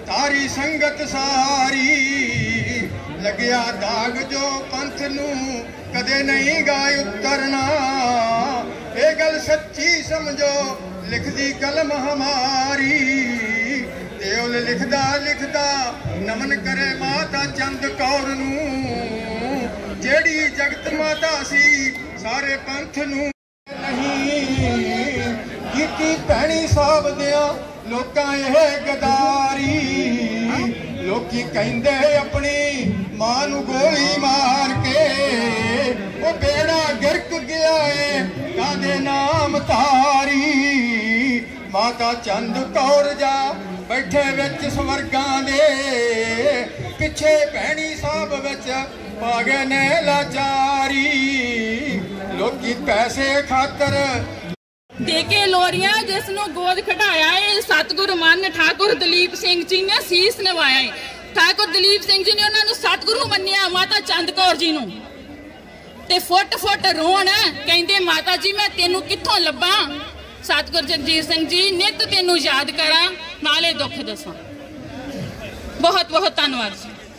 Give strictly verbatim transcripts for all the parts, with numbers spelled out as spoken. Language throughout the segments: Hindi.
तारी संगत सारी लग्या दाग जो पंथ नू कदे नहीं गाय उतरना। ये गल सच्ची समझो लिखदी कलम हमारी। देवल लिखदा लिखदा नमन करे माता चंद कौर नू जेड़ी जगत माता सी सारे पंथ नू नहीं कीती भैणी साहब दिया लोकां यह गदारी। लोकी कहंदे अपनी मां नू गोली मार के वो बेड़ा गिरक गया है कादे नाम तारी। माता चंद कौर जा बैठे विच स्वर्गां दे पिछे भैणी साहब विच पागे ने लाचारी। लोकी पैसे खातर दे के लोरियां जिसनों गोद खटाया है सतगुरु मन ठाकुर दलीप सिंह जी ने शीस नवाया है। ठाकुर दलीप सिंह जी ने उन्होंने सतगुरु मन्निया माता चंद कौर जी नूं ते फुट फुट रोण कहंदे माता जी मैं तेनू कित्थों लब्बा। सतगुरु जगजीत सिंह जी नित तेनू याद करा नाले दुख दसा। बहुत बहुत धन्यवाद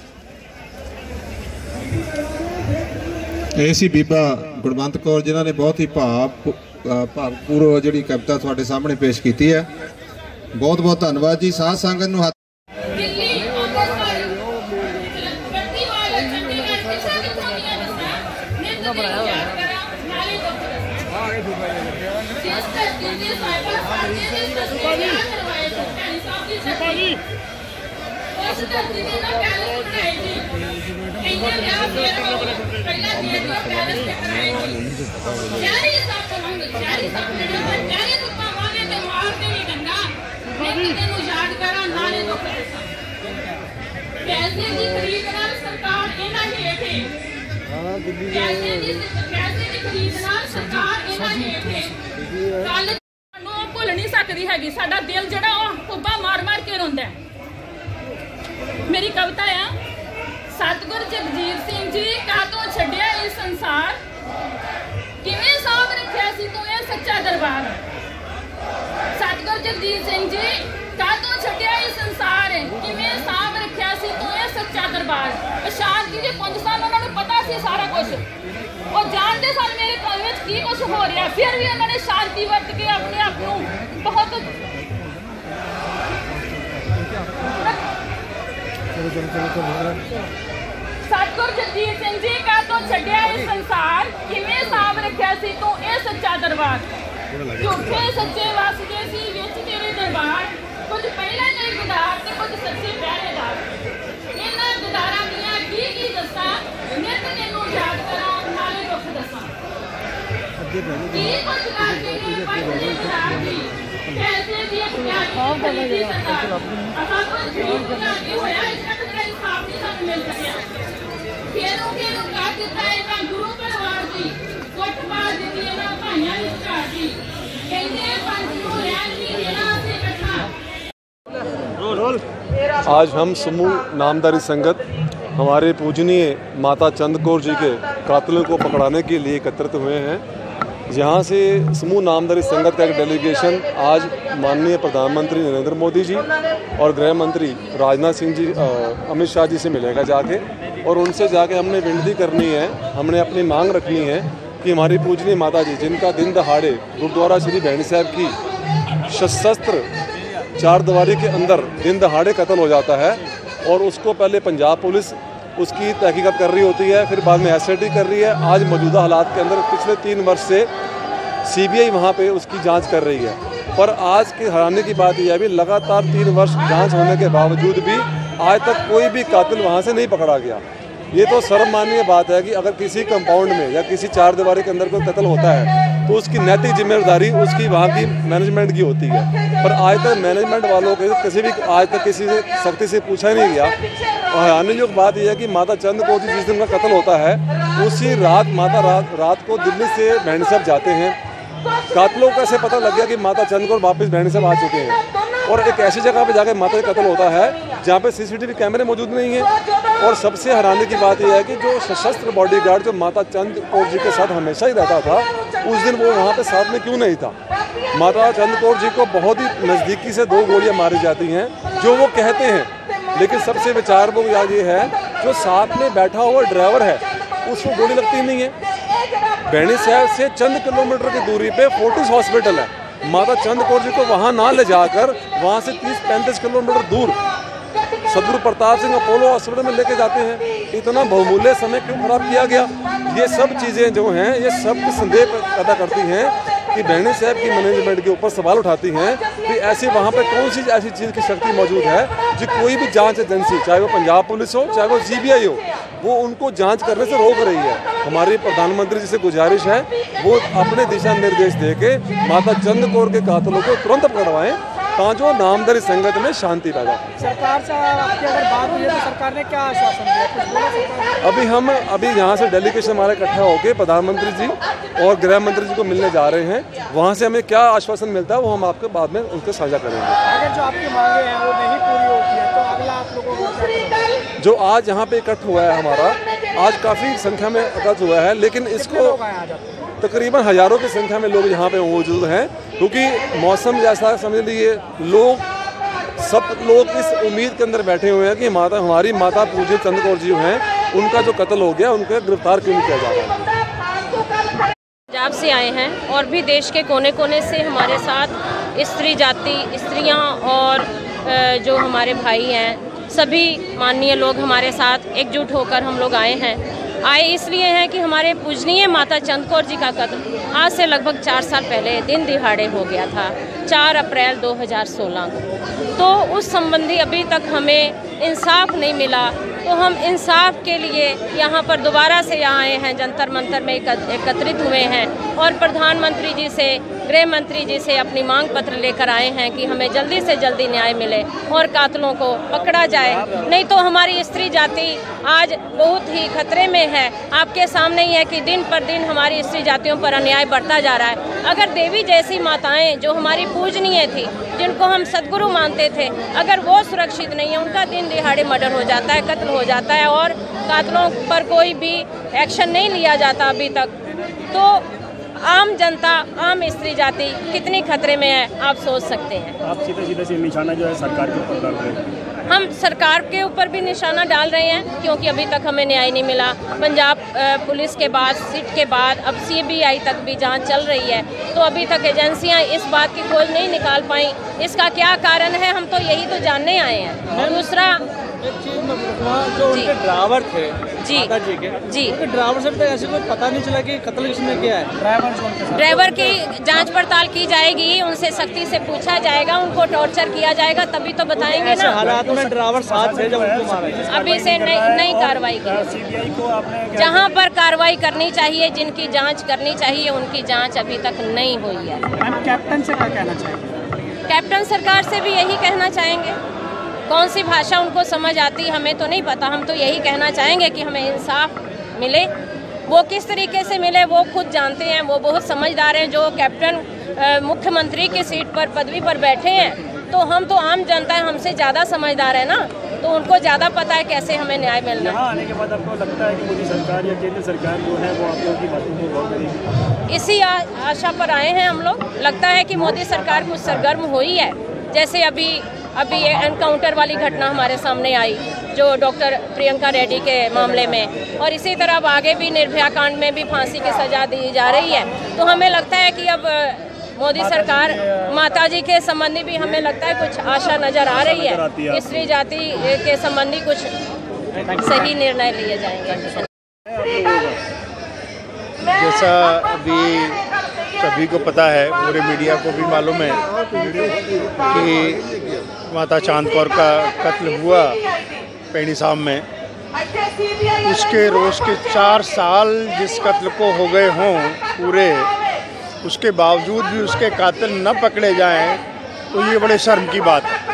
जी। ऐसी बीबा गुणवंत कौर जिन्होंने बहुत ही भाव भावपूर्व जी कविता थोड़े सामने पेश की है। बहुत बहुत धन्यवाद जी। साध संगत नूं भुल नहीं सकती हैगी। साडा दिल जड़ा खुब्बा मार मार के रोंदा है। मेरी कविता है सतगुरु जगजीत सिंह जी कातों छड्डिया इस संसार किवें साहब रखिया सी तू ये सच्चा दरबार। सतगुरु जगजीत सिंह जी कातों छड्डिया इस संसार किवें साहब रखिया सी तू ये सच्चा दरबार। शांति के पुंज सन उन्होंने पता सी सारा कुछ और जानते सन मेरे घर में की कुछ हो रहा फिर भी उन्होंने शांति वर्त के अपने आप को बहुत सतगुरु जगजीत सिंह जी का तो छड्डिया इस संसार किवें साहब रखिया सी तू ये सच्चा दरबार। झूठे सच्चे वसदे सी विच तेरे दरबार कुछ पहले ने गुदार ते कुछ सच्चे पहरेदार। इन्हां गुदारां दियां की की दस्सां नित तैनूं याद करा नाले दुख दस्सां। की कुछ करके नी पंजे गुदार दी कैसे दी प्यारी दी सरदार। असां कुछ झूठ बना के होया इस तरह इंसाफ नहीं सानूं मिल सकिया। फेरों के नु का दिता इन्हां गुरु परिवार दी कुट मार दित्ती इन्हां भाइयां दी झाड़ दी कहंदे पंज नूं रहन नहीं देना असीं इकट्ठा। आज हम समूह नामधारी संगत हमारे पूजनीय माता चंद कौर जी के कातिलों को पकड़ाने के लिए एकत्रित हुए हैं। यहाँ से समूह नामधारी संगत का एक डेलीगेशन आज माननीय प्रधानमंत्री नरेंद्र मोदी जी और गृह मंत्री राजनाथ सिंह जी अमित शाह जी से मिलेगा जाके और उनसे जाके हमने विनती करनी है, हमने अपनी मांग रखनी है कि हमारी पूजनीय माता जी जिनका दिन दहाड़े गुरुद्वारा श्री भैणी साहब की सशस्त्र चार दीवारी के अंदर दिन दहाड़े कत्ल हो जाता है और उसको पहले पंजाब पुलिस उसकी तहकीकात कर रही होती है, फिर बाद में एस आई टी कर रही है। आज मौजूदा हालात के अंदर पिछले तीन वर्ष से सी बी आई वहाँ पे उसकी जांच कर रही है। पर आज की हैरानी की बात यह है भी लगातार तीन वर्ष जांच होने के बावजूद भी आज तक कोई भी कातिल वहाँ से नहीं पकड़ा गया। ये तो सर्वमान्य बात है कि अगर किसी कंपाउंड में या किसी चार दीवारी के अंदर कोई कत्ल होता है तो उसकी नैतिक जिम्मेदारी उसकी वहाँ की मैनेजमेंट की होती है। पर आज तक मैनेजमेंट वालों के किसी भी आज तक किसी से सख्ती से पूछा ही नहीं गया। और हैरानीजनक बात यह है कि माता चंद कौर जी जिस दिन का कत्ल होता है उसी रात माता रात रात को दिल्ली से भैणी साहब जाते हैं। कातिलों को कैसे पता लग गया कि माता चंद कौर वापस भैणी साहब आ चुके हैं और एक ऐसी जगह पे जाकर माता का कत्ल होता है जहाँ पे सीसीटीवी कैमरे मौजूद नहीं है। और सबसे हैरानी की बात यह है कि जो सशस्त्र बॉडीगार्ड जो माता चंद कौर जी के साथ हमेशा ही रहता था उस दिन वो वहाँ पे साथ में क्यों नहीं था। माता चंद कौर जी को बहुत ही नज़दीकी से दो गोलियां मारी जाती हैं, जो वो कहते हैं। लेकिन सबसे विचारपूर्ण याद ये है, जो साथ में बैठा हुआ ड्राइवर है उसको गोली लगती नहीं है। भैणी साहब से चंद किलोमीटर की दूरी पे फोर्टिस हॉस्पिटल है। माता चंद कौर जी को वहाँ ना ले जाकर वहाँ से तीस पैंतीस किलोमीटर दूर सदगुरु प्रताप सिंह अपोलो हॉस्पिटल में लेके जाते हैं। इतना बहुमूल्य समय क्यों खराब किया गया? ये सब चीज़ें जो हैं ये सब संदेह पैदा करती हैं कि भैणी साहब की मैनेजमेंट के ऊपर सवाल उठाती हैं कि ऐसी वहाँ पे कौन सी ऐसी चीज़ की शक्ति मौजूद है जो कोई भी जांच एजेंसी, चाहे वो पंजाब पुलिस हो चाहे वो सीबीआई हो, वो उनको जांच करने से रोक रही है। हमारी प्रधानमंत्री जी से गुजारिश है वो अपने दिशा निर्देश दे के माता चंद कौर के कातलों को तुरंत पकड़वाएं ताकि नामधारी संगत में शांति पैदा हो। सरकार से आपकी अगर बात हुई है तो सरकार ने क्या आश्वासन दिया, कुछ बोला सरकार? अभी हम अभी यहाँ से डेलीगेशन हमारा इकट्ठा होकर प्रधानमंत्री जी और गृह मंत्री जी को मिलने जा रहे हैं। वहाँ से हमें क्या आश्वासन मिलता है वो हम आपके बाद में उनसे साझा करेंगे। अगर जो आपकी मांगे हैं वो नहीं पूरी होती है तो अगला आप लोगों को क्या करना? जो आज यहाँ पे इकट्ठ हुआ है हमारा, आज काफ़ी संख्या में इकट्ठ हुआ है, लेकिन इसको तकरीबन हज़ारों की संख्या में लोग यहाँ पे मौजूद हैं, क्योंकि मौसम जैसा समझ लीजिए, लोग सब लोग इस उम्मीद के अंदर बैठे हुए हैं कि माता हमारी माता पूज्य चंद कौर जी हैं, उनका जो कत्ल हो गया उनका गिरफ्तार क्यों नहीं किया जा रहा है। पंजाब से आए हैं और भी देश के कोने कोने से हमारे साथ स्त्री जाति, स्त्रियां और जो हमारे भाई हैं, सभी माननीय लोग हमारे साथ एकजुट होकर हम लोग आए हैं। आए इसलिए हैं कि हमारे पूजनीय माता चंद कौर जी का कत्ल आज से लगभग चार साल पहले दिन दिहाड़े हो गया था, चार अप्रैल दो हज़ार सोलह को। तो उस संबंधी अभी तक हमें इंसाफ नहीं मिला, तो हम इंसाफ के लिए यहाँ पर दोबारा से यहाँ आए हैं, जंतर मंतर में एकत्रित हुए हैं और प्रधानमंत्री जी से, गृह मंत्री जी से अपनी मांग पत्र लेकर आए हैं कि हमें जल्दी से जल्दी न्याय मिले और कातलों को पकड़ा जाए। नहीं तो हमारी स्त्री जाति आज बहुत ही खतरे में है। आपके सामने ही है कि दिन पर दिन हमारी स्त्री जातियों पर अन्याय बढ़ता जा रहा है। अगर देवी जैसी माताएं जो हमारी पूजनीय थी, जिनको हम सदगुरु मानते थे, अगर वो सुरक्षित नहीं है, उनका दिन दिहाड़े मर्डर हो जाता है, कत्ल हो जाता है और कातलों पर कोई भी एक्शन नहीं लिया जाता अभी तक, तो आम जनता, आम स्त्री जाति कितनी खतरे में है आप सोच सकते हैं। आप सीधे सीधे से निशाना जो है सरकार के ऊपर डाल रहे हैं। हम सरकार के ऊपर भी निशाना डाल रहे हैं क्योंकि अभी तक हमें न्याय नहीं मिला। पंजाब पुलिस के बाद, सिट के बाद अब सीबीआई तक भी जांच चल रही है, तो अभी तक एजेंसियां इस बात की खोज नहीं निकाल पाई। इसका क्या कारण है, हम तो यही तो जानने आए हैं। दूसरा एक चीज मैं पूछूंगा, जो उनके ड्राइवर थे जी माता जी के जी उनके ड्राइवर से तो ऐसे कोई पता नहीं चला कि कत्ल किसने किया है। ड्राइवर ड्राइवर की जांच पड़ताल की जाएगी, उनसे सख्ती से पूछा जाएगा, उनको टॉर्चर किया जाएगा, तभी तो बताएंगे ना। हालात में ड्राइवर साथ थे जब उनको मारा। अभी से नई नई कार्रवाई की, जहां पर कार्रवाई करनी चाहिए, जिनकी जांच करनी चाहिए, उनकी जांच अभी तक नहीं हुई है। कैप्टन से क्या कहना चाहेंगे? कैप्टन सरकार से भी यही कहना चाहेंगे। कौन सी भाषा उनको समझ आती हमें तो नहीं पता, हम तो यही कहना चाहेंगे कि हमें इंसाफ मिले। वो किस तरीके से मिले वो खुद जानते हैं, वो बहुत समझदार हैं। जो कैप्टन मुख्यमंत्री की सीट पर, पदवी पर बैठे हैं, तो हम तो आम जनता है, हमसे ज़्यादा समझदार है ना, तो उनको ज़्यादा पता है कैसे हमें न्याय मिलना है। यहाँ आने के बाद आपको लगता है कि मोदी सरकार या केंद्र सरकार जो है वो आप लोगों की बातों को गौर करेगी? इसी आशा पर आए हैं हम लोग। लगता है कि मोदी सरकार कुछ सरगर्म हुई है, जैसे अभी अभी ये एनकाउंटर वाली घटना हमारे सामने आई जो डॉक्टर प्रियंका रेड्डी के मामले में, और इसी तरह अब आगे भी निर्भया कांड में भी फांसी की सज़ा दी जा रही है। तो हमें लगता है कि अब मोदी सरकार, माता जी के संबंधी भी हमें लगता है कुछ आशा नज़र आ रही है। स्त्री जाति के संबंधी कुछ सही निर्णय लिए जाएंगे। जैसा अभी सभी को पता है, पूरे मीडिया को भी मालूम है कि माता चांद कौर का कत्ल हुआ पैणी साहब में। उसके रोज़ के चार साल जिस कत्ल को हो गए हों पूरे, उसके बावजूद भी उसके कातिल न पकड़े जाएं, तो ये बड़े शर्म की बात है।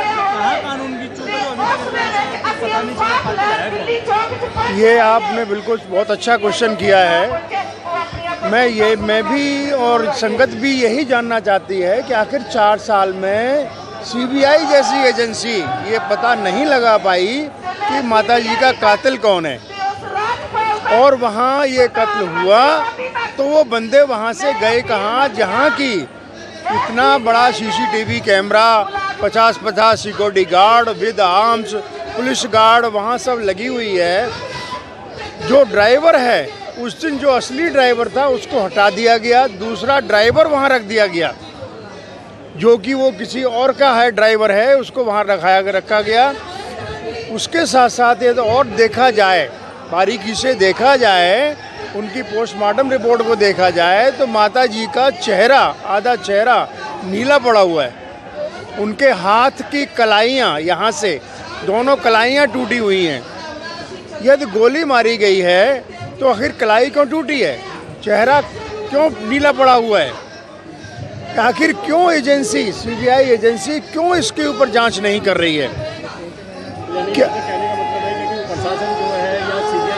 ये आपने बिल्कुल बहुत अच्छा क्वेश्चन किया है। मैं ये मैं भी और संगत भी यही जानना चाहती है कि आखिर चार साल में सीबीआई जैसी एजेंसी ये पता नहीं लगा पाई कि माता जी का कातिल कौन है, और वहाँ ये कत्ल हुआ तो वो बंदे वहाँ से गए कहाँ, जहाँ की इतना बड़ा सीसीटीवी कैमरा, पचास पचास security guard with arms, police guard वहाँ सब लगी हुई है। जो ड्राइवर है, उस दिन जो असली ड्राइवर था उसको हटा दिया गया, दूसरा ड्राइवर वहाँ रख दिया गया, जो कि वो किसी और का है ड्राइवर है, उसको वहाँ रखाया रखा गया। उसके साथ साथ ये तो और देखा जाए, बारीकी से देखा जाए, उनकी पोस्टमार्टम रिपोर्ट को देखा जाए तो माता जी का चेहरा, आधा चेहरा नीला पड़ा हुआ है। उनके हाथ की कलाइयाँ, यहाँ से दोनों कलाइयाँ टूटी हुई हैं। यदि गोली मारी गई है तो आखिर कलाई क्यों टूटी है? चेहरा क्यों नीला पड़ा हुआ है? आखिर क्यों एजेंसी, सीबीआई एजेंसी क्यों इसके ऊपर जांच नहीं कर रही है? क्या कहने का मतलब है कि प्रशासन जो है या सीबीआई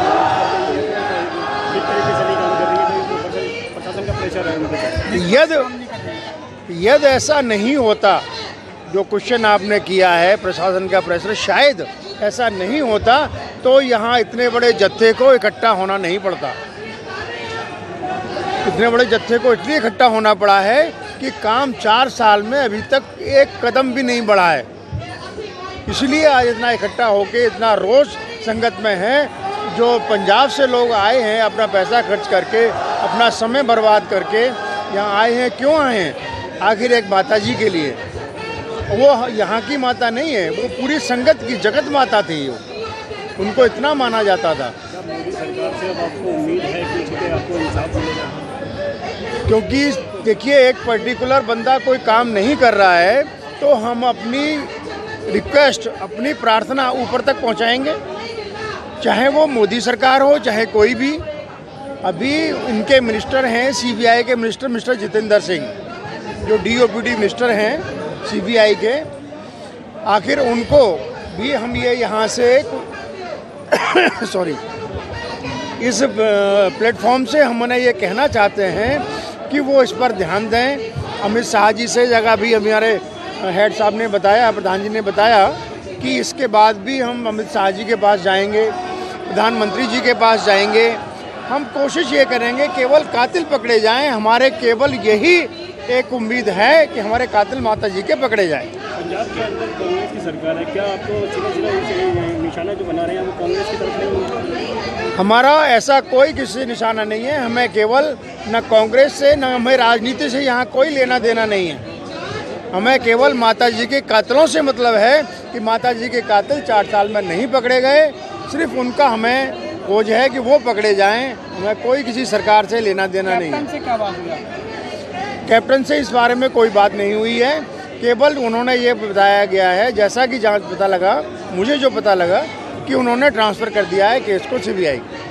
किस तरीके से नहीं काम कर रही है, तो प्रशासन का प्रेशर है उनके ऊपर। यदि यदि ऐसा नहीं होता, जो क्वेश्चन आपने किया है प्रशासन का प्रेशर, शायद ऐसा नहीं होता तो यहाँ इतने बड़े जत्थे को इकट्ठा होना नहीं पड़ता। इतने बड़े जत्थे को इसलिए इकट्ठा होना पड़ा है कि काम चार साल में अभी तक एक कदम भी नहीं बढ़ा है, इसलिए आज इतना इकट्ठा होके इतना रोष संगत में है। जो पंजाब से लोग आए हैं अपना पैसा खर्च करके, अपना समय बर्बाद करके यहाँ आए हैं, क्यों आए हैं? आखिर एक माता जी के लिए। वो यहाँ की माता नहीं है, वो पूरी संगत की जगत माता थी, वो उनको इतना माना जाता था। मोदी सरकार से अब आपको उम्मीद है कि चूँकि आपको इंसाफ मिलेगा? क्योंकि देखिए, एक पर्टिकुलर बंदा कोई काम नहीं कर रहा है तो हम अपनी रिक्वेस्ट, अपनी प्रार्थना ऊपर तक पहुंचाएंगे, चाहे वो मोदी सरकार हो चाहे कोई भी। अभी उनके मिनिस्टर हैं, सीबीआई के मिनिस्टर मिस्टर जितेंद्र सिंह, जो डीओपीटी मिनिस्टर हैं सीबीआई के, आखिर उनको भी हम ये यहाँ से सॉरी इस प्लेटफॉर्म से हम उन्हें ये कहना चाहते हैं कि वो इस पर ध्यान दें। अमित शाह जी से जगह भी हमारे हेड साहब ने बताया, प्रधान जी ने बताया कि इसके बाद भी हम अमित शाह जी के पास जाएंगे, प्रधानमंत्री जी के पास जाएंगे। हम कोशिश ये करेंगे केवल कातिल पकड़े जाएं। हमारे केवल यही एक उम्मीद है कि हमारे कातिल माता जी के पकड़े जाएं। पंजाब के अंदर कांग्रेस की सरकार है, क्या आपको सीधा सीधा निशाना जो बना रहे हैं वो कांग्रेस की तरफ नहीं? हमारा ऐसा कोई किसी निशाना नहीं है। हमें केवल न कांग्रेस से न हमें राजनीति से यहाँ कोई लेना देना नहीं है। हमें केवल माता जी के कातिलों से मतलब है कि माता जी के कातिल चार साल में नहीं पकड़े गए, सिर्फ उनका हमें खोज है कि वो पकड़े जाएं। हमें कोई किसी सरकार से लेना देना नहीं है। कैप्टन से क्या बात हुआ? कैप्टन से इस बारे में कोई बात नहीं हुई है, केवल उन्होंने ये बताया गया है, जैसा कि जांच पता लगा, मुझे जो पता लगा कि उन्होंने ट्रांसफ़र कर दिया है केस को सीबीआई।